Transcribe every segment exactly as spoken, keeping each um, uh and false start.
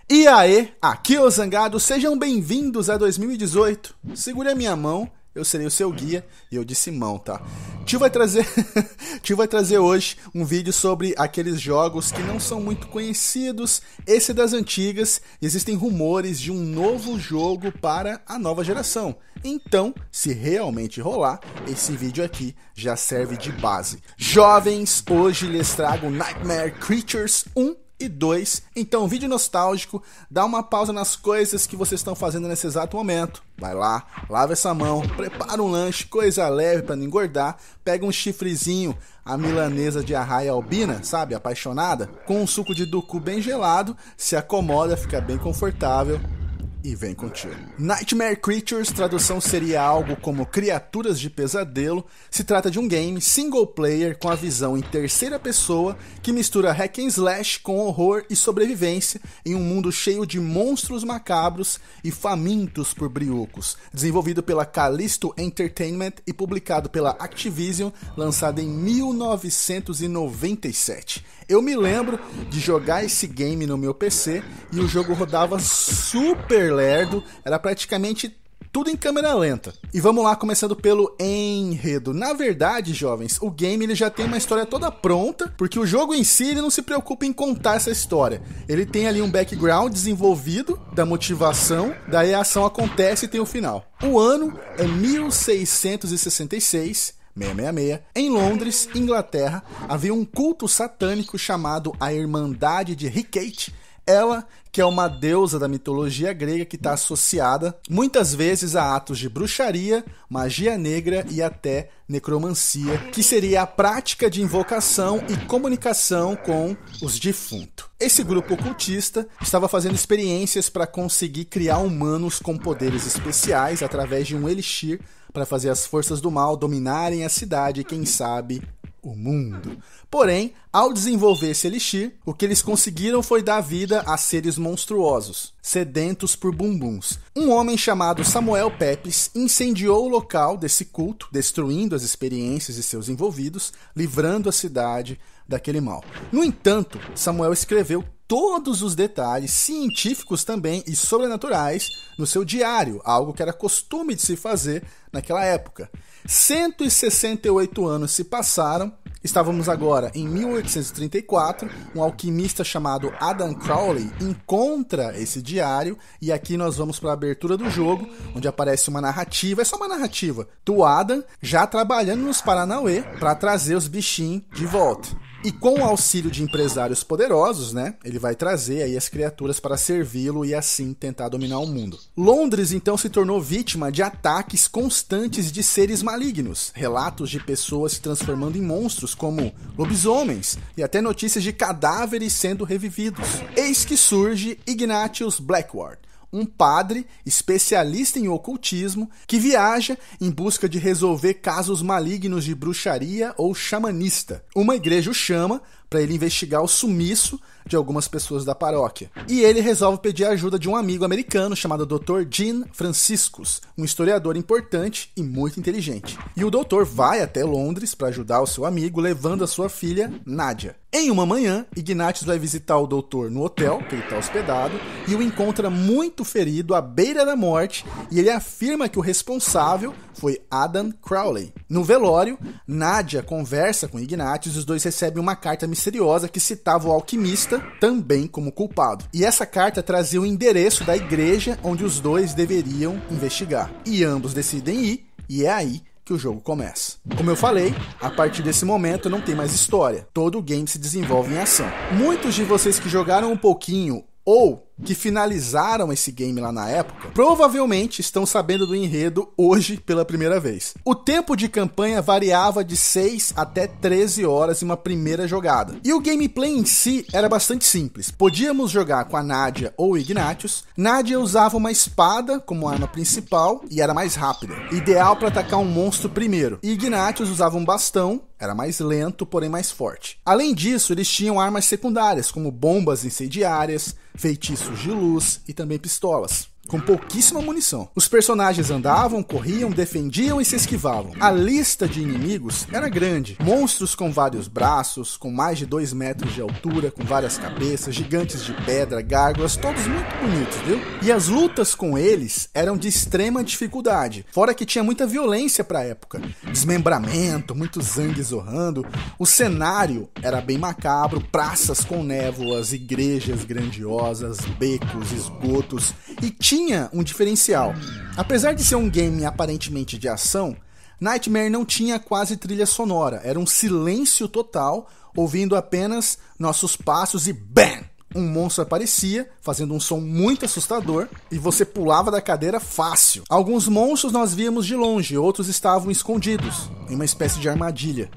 E aí, aqui é o Zangado, sejam bem-vindos a dois mil e dezoito. Segure a minha mão, eu serei o seu guia, e eu disse mão, tá? Tio vai trazer, Tio vai trazer hoje um vídeo sobre aqueles jogos que não são muito conhecidos, esse é das antigas, e existem rumores de um novo jogo para a nova geração. Então, se realmente rolar, esse vídeo aqui já serve de base. Jovens, hoje lhes trago Nightmare Creatures um e dois, então vídeo nostálgico, dá uma pausa nas coisas que vocês estão fazendo nesse exato momento, vai lá, lava essa mão, prepara um lanche, coisa leve para não engordar, pega um chifrezinho, a milanesa de arraia albina, sabe, apaixonada, com um suco de duku bem gelado, se acomoda, fica bem confortável e vem contigo. Nightmare Creatures, tradução seria algo como criaturas de pesadelo, se trata de um game single player com a visão em terceira pessoa que mistura hack and slash com horror e sobrevivência em um mundo cheio de monstros macabros e famintos por brioco. Desenvolvido pela Callisto Entertainment e publicado pela Activision, lançado em mil novecentos e noventa e sete. Eu me lembro de jogar esse game no meu P C e o jogo rodava super lerdo, era praticamente tudo em câmera lenta. E vamos lá, começando pelo enredo. Na verdade, jovens, o game ele já tem uma história toda pronta, porque o jogo em si ele não se preocupa em contar essa história. Ele tem ali um background desenvolvido da motivação, daí a ação acontece e tem o final. O ano é mil seiscentos e sessenta e seis, seiscentos e sessenta e seis, em Londres, Inglaterra, havia um culto satânico chamado a Irmandade de Hecate. Ela, que é uma deusa da mitologia grega que está associada muitas vezes a atos de bruxaria, magia negra e até necromancia, que seria a prática de invocação e comunicação com os defuntos. Esse grupo ocultista estava fazendo experiências para conseguir criar humanos com poderes especiais através de um elixir para fazer as forças do mal dominarem a cidade e, quem sabe, o mundo. Porém, ao desenvolver esse elixir, o que eles conseguiram foi dar vida a seres monstruosos, sedentos por bumbuns. Um homem chamado Samuel Pepys incendiou o local desse culto, destruindo as experiências e seus envolvidos, livrando a cidade daquele mal. No entanto, Samuel escreveu todos os detalhes científicos também e sobrenaturais no seu diário, algo que era costume de se fazer naquela época. cento e sessenta e oito anos se passaram, estávamos agora em mil oitocentos e trinta e quatro, um alquimista chamado Adam Crowley encontra esse diário e aqui nós vamos para a abertura do jogo, onde aparece uma narrativa, é só uma narrativa, do Adam já trabalhando nos Paranauê para trazer os bichinhos de volta. E com o auxílio de empresários poderosos, né, ele vai trazer aí as criaturas para servi-lo e assim tentar dominar o mundo. Londres então se tornou vítima de ataques constantes de seres malignos, relatos de pessoas se transformando em monstros como lobisomens e até notícias de cadáveres sendo revividos. Eis que surge Ignatius Blackward, um padre especialista em ocultismo que viaja em busca de resolver casos malignos de bruxaria ou xamanista. Uma igreja o chama para ele investigar o sumiço de algumas pessoas da paróquia. E ele resolve pedir a ajuda de um amigo americano chamado doutor Gene Franciscus, um historiador importante e muito inteligente. E o doutor vai até Londres para ajudar o seu amigo, levando a sua filha, Nadia. Em uma manhã, Ignatius vai visitar o doutor no hotel, que ele está hospedado, e o encontra muito ferido, à beira da morte, e ele afirma que o responsável foi Adam Crowley. No velório, Nadia conversa com Ignatius e os dois recebem uma carta misteriosa que citava o alquimista também como culpado. E essa carta trazia o endereço da igreja onde os dois deveriam investigar. E ambos decidem ir, e é aí que o jogo começa. Como eu falei, a partir desse momento não tem mais história. Todo o game se desenvolve em ação. Muitos de vocês que jogaram um pouquinho ou que finalizaram esse game lá na época, provavelmente estão sabendo do enredo hoje pela primeira vez. O tempo de campanha variava de seis até treze horas em uma primeira jogada. E o gameplay em si era bastante simples. Podíamos jogar com a Nadia ou Ignatius. Nadia usava uma espada como arma principal e era mais rápida, ideal para atacar um monstro primeiro. E Ignatius usava um bastão, era mais lento, porém mais forte. Além disso, eles tinham armas secundárias, como bombas incendiárias, feitiços de luz e também pistolas. com pouquíssima munição. Os personagens andavam, corriam, defendiam e se esquivavam. A lista de inimigos era grande. Monstros com vários braços, com mais de dois metros de altura, com várias cabeças, gigantes de pedra, gárgulas, todos muito bonitos, viu? E as lutas com eles eram de extrema dificuldade, fora que tinha muita violência pra época. Desmembramento, muito sangue zorrando. O cenário era bem macabro, praças com névoas, igrejas grandiosas, becos, esgotos, e tinha um diferencial. Apesar de ser um game aparentemente de ação, Nightmare não tinha quase trilha sonora, era um silêncio total, ouvindo apenas nossos passos e BAM! Um monstro aparecia, fazendo um som muito assustador, e você pulava da cadeira fácil. Alguns monstros nós víamos de longe, outros estavam escondidos, em uma espécie de armadilha.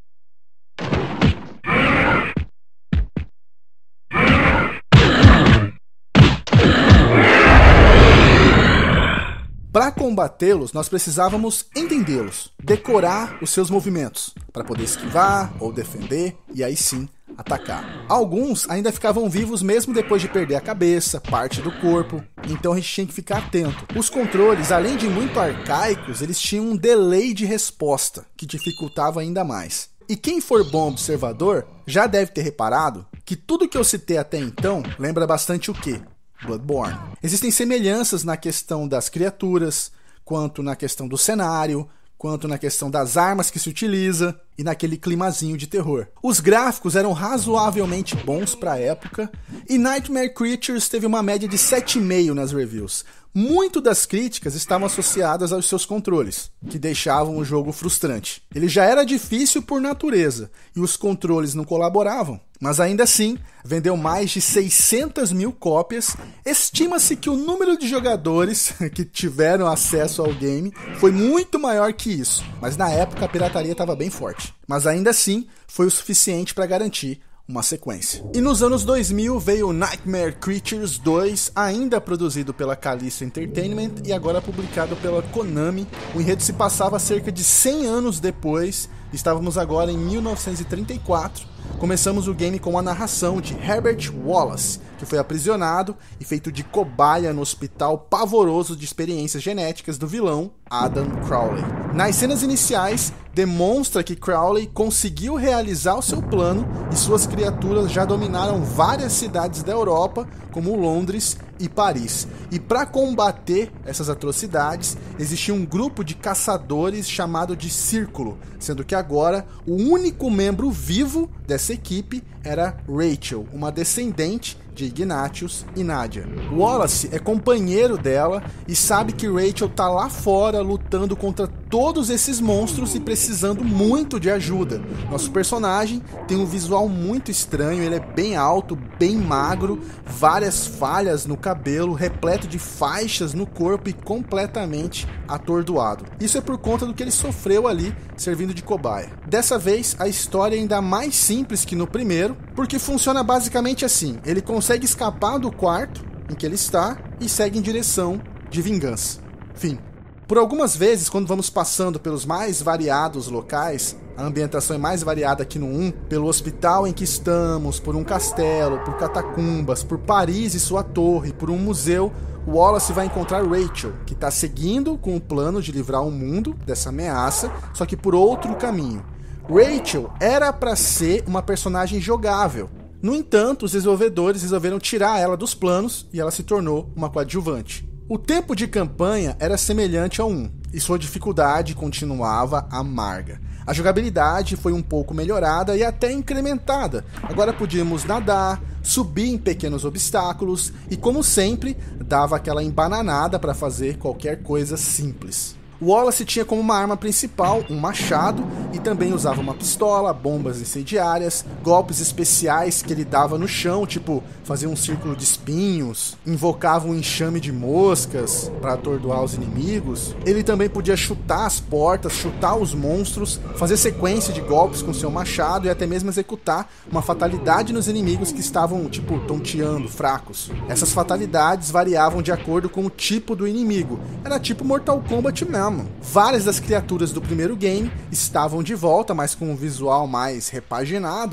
Para combatê-los, nós precisávamos entendê-los, decorar os seus movimentos, para poder esquivar ou defender, e aí sim atacar. Alguns ainda ficavam vivos mesmo depois de perder a cabeça, parte do corpo, então a gente tinha que ficar atento. Os controles, além de muito arcaicos, eles tinham um delay de resposta, que dificultava ainda mais. E quem for bom observador, já deve ter reparado que tudo que eu citei até então lembra bastante o quê? Bloodborne. Existem semelhanças na questão das criaturas, quanto na questão do cenário, quanto na questão das armas que se utiliza e naquele climazinho de terror. Os gráficos eram razoavelmente bons para a época e Nightmare Creatures teve uma média de sete vírgula cinco nas reviews. Muito das críticas estavam associadas aos seus controles, que deixavam o jogo frustrante. Ele já era difícil por natureza e os controles não colaboravam, mas ainda assim vendeu mais de seiscentas mil cópias. Estima-se que o número de jogadores que tiveram acesso ao game foi muito maior que isso, mas na época a pirataria estava bem forte. Mas ainda assim foi o suficiente para garantir uma sequência. E nos anos dois mil veio Nightmare Creatures dois, ainda produzido pela Callisto Entertainment e agora publicado pela Konami. O enredo se passava cerca de cem anos depois, estávamos agora em mil novecentos e trinta e quatro. Começamos o game com a narração de Herbert Wallace, que foi aprisionado e feito de cobaia no hospital pavoroso de experiências genéticas do vilão Adam Crowley. Nas cenas iniciais, demonstra que Crowley conseguiu realizar o seu plano e suas criaturas já dominaram várias cidades da Europa, como Londres e Paris. E para combater essas atrocidades, existia um grupo de caçadores chamado de Círculo, sendo que agora o único membro vivo dessa equipe era Rachel, uma descendente de Ignatius e Nadia. Wallace é companheiro dela e sabe que Rachel tá lá fora lutando contra todos esses monstros e precisando muito de ajuda. Nosso personagem tem um visual muito estranho, ele é bem alto, bem magro, várias falhas no cabelo, repleto de faixas no corpo e completamente atordoado. Isso é por conta do que ele sofreu ali servindo de cobaia. Dessa vez a história é ainda mais simples que no primeiro, porque funciona basicamente assim: ele consegue escapar do quarto em que ele está e segue em direção de vingança. Fim. Por algumas vezes, quando vamos passando pelos mais variados locais, a ambientação é mais variada aqui no um, pelo hospital em que estamos, por um castelo, por catacumbas, por Paris e sua torre, por um museu, o Wallace vai encontrar Rachel, que está seguindo com o plano de livrar o mundo dessa ameaça, só que por outro caminho. Rachel era para ser uma personagem jogável. No entanto, os desenvolvedores resolveram tirar ela dos planos e ela se tornou uma coadjuvante. O tempo de campanha era semelhante ao um, e sua dificuldade continuava amarga. A jogabilidade foi um pouco melhorada e até incrementada. Agora podíamos nadar, subir em pequenos obstáculos e, como sempre, dava aquela embananada para fazer qualquer coisa simples. Wallace tinha como uma arma principal um machado e também usava uma pistola, bombas incendiárias, golpes especiais que ele dava no chão, tipo fazia um círculo de espinhos, invocava um enxame de moscas para atordoar os inimigos. Ele também podia chutar as portas, chutar os monstros, fazer sequência de golpes com seu machado e até mesmo executar uma fatalidade nos inimigos que estavam, tipo, tonteando, fracos. Essas fatalidades variavam de acordo com o tipo do inimigo. Era tipo Mortal Kombat mesmo. Várias das criaturas do primeiro game estavam de volta, mas com um visual mais repaginado, né?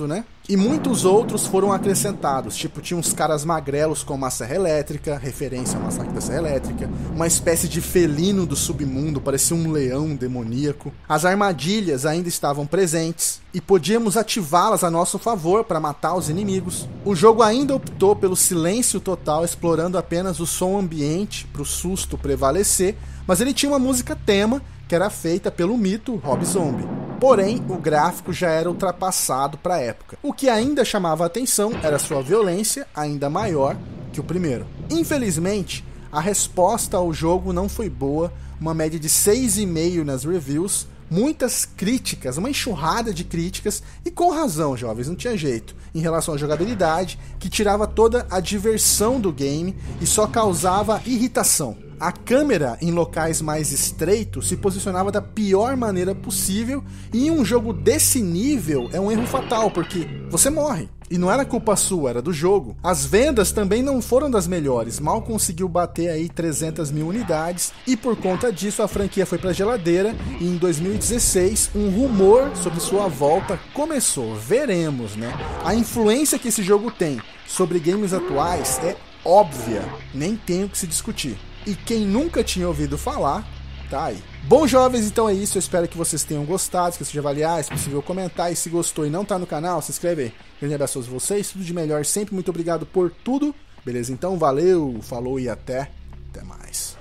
E muitos outros foram acrescentados, tipo, tinha uns caras magrelos com uma serra elétrica, referência ao massacre da Serra Elétrica, uma espécie de felino do submundo, parecia um leão demoníaco. As armadilhas ainda estavam presentes e podíamos ativá-las a nosso favor para matar os inimigos. O jogo ainda optou pelo silêncio total, explorando apenas o som ambiente para o susto prevalecer, mas ele tinha uma música tema que era feita pelo mito Rob Zombie. Porém, o gráfico já era ultrapassado para a época. O que ainda chamava a atenção era sua violência, ainda maior que o primeiro. Infelizmente, a resposta ao jogo não foi boa, uma média de seis vírgula cinco nas reviews, muitas críticas, uma enxurrada de críticas, e com razão, jovens, não tinha jeito, em relação à jogabilidade, que tirava toda a diversão do game e só causava irritação. A câmera em locais mais estreitos se posicionava da pior maneira possível, e em um jogo desse nível é um erro fatal, porque você morre. E não era culpa sua, era do jogo. As vendas também não foram das melhores, mal conseguiu bater aí trezentas mil unidades, e por conta disso a franquia foi pra geladeira, e em dois mil e dezesseis um rumor sobre sua volta começou. Veremos, né? A influência que esse jogo tem sobre games atuais é óbvia, nem tem o que se discutir. E quem nunca tinha ouvido falar, tá aí. Bom, jovens, então é isso. Eu espero que vocês tenham gostado, esqueça de avaliar, se possível comentar. E se gostou e não tá no canal, se inscreve aí. Grande abraço a vocês, tudo de melhor sempre. Muito obrigado por tudo. Beleza? Então, valeu, falou e até, até mais.